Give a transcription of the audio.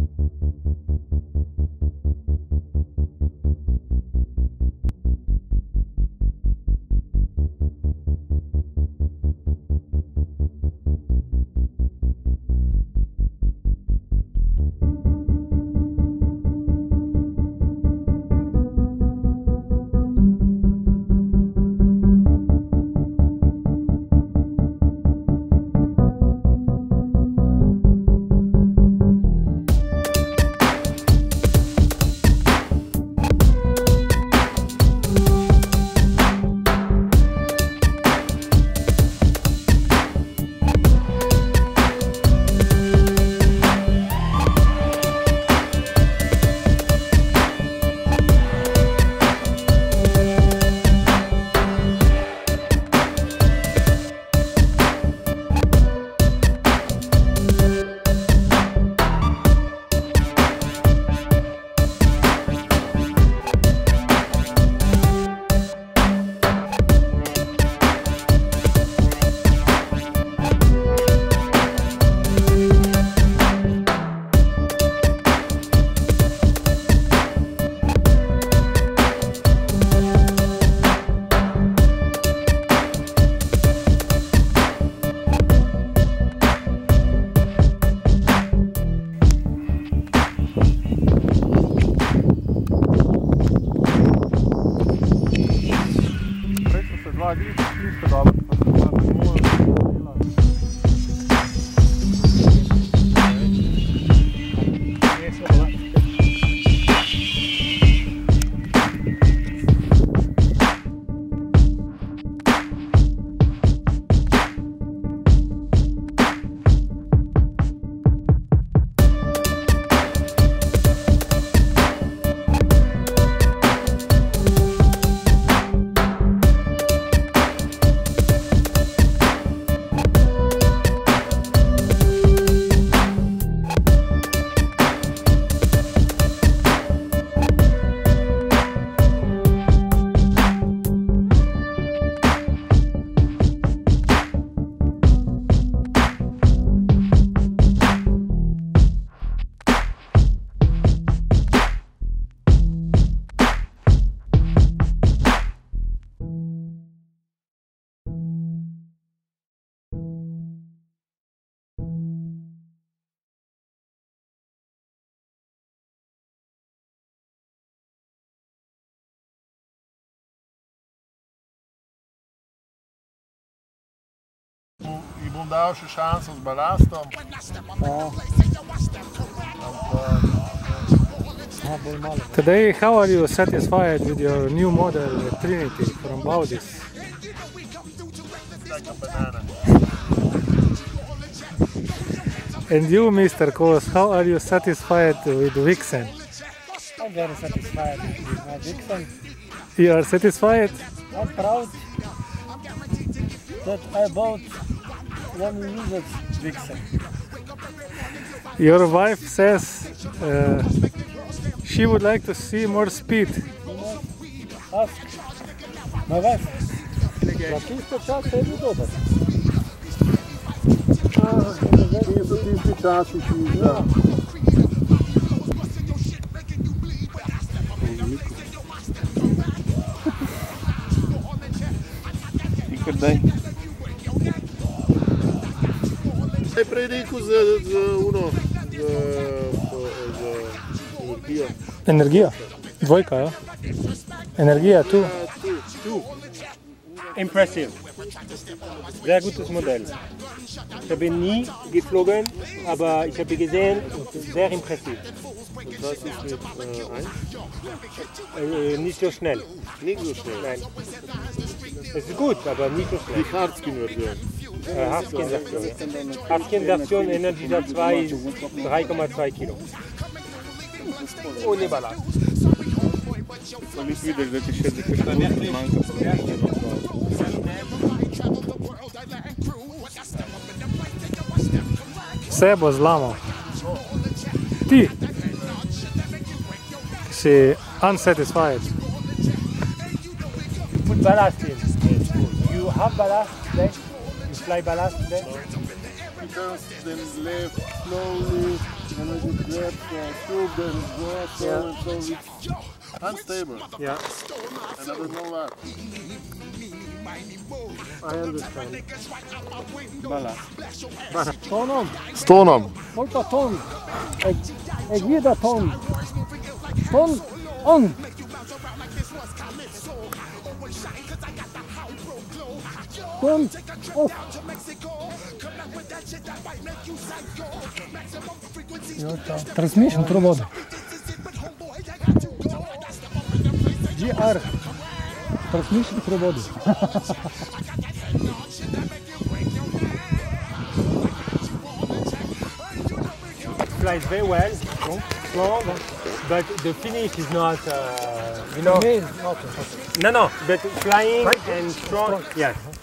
I bom dal še šanso z balastom. Today, how are you satisfied with your new model Trinity from Baudis? Like a banana. And you, Mr. Kos, how are you satisfied with Vixen? I'm very satisfied with my Vixen. You are satisfied? I'm proud that I bought one used Vixen. Your wife says she would like to see more speed. Ask my wife. Na čisto čas je bil dober. Kje so tisti časi, ki jih da? Tikar daj. Kaj prej rekel za energijo? Energija? Dvojka, ja? Energija, tu. Impressive. Sehr gutes Modell. Ich habe nie geflogen, aber ich habe gesehen, es ist sehr impressiv. Was ist mit 1? Nicht so schnell. Nicht so schnell? Nein. Es ist gut, aber nicht so schnell. Die Hardskin-Version. Hardskin-Version, ja. Hardskin-Version Energy 2 ist 3,2 Kilo. Ohne Ballast. Nisem videl, da ti še nekaj manjka. Vse bo zlamal. Ti si unsatisfied. Put ballast in. You have ballast today? You fly ballast today? Because then left slowly And when you grab through the water and so it's unstable. Yeah, And I don't know what. I understand. Bala. Tonom, S tonom. koliko ton? Gleda ton. Ton, on. Ton, off. Transmission проводи. GR. Transmission проводи. Flies very well, strong, but the finish is not, you know. No, but flying and strong, yes.